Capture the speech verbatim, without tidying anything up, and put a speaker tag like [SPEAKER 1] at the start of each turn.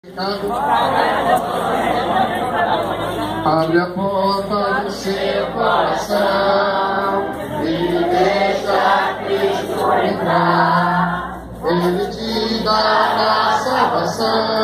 [SPEAKER 1] Abre a porta do seu coração e deixa Cristo entrar. Ele te dá a salvação.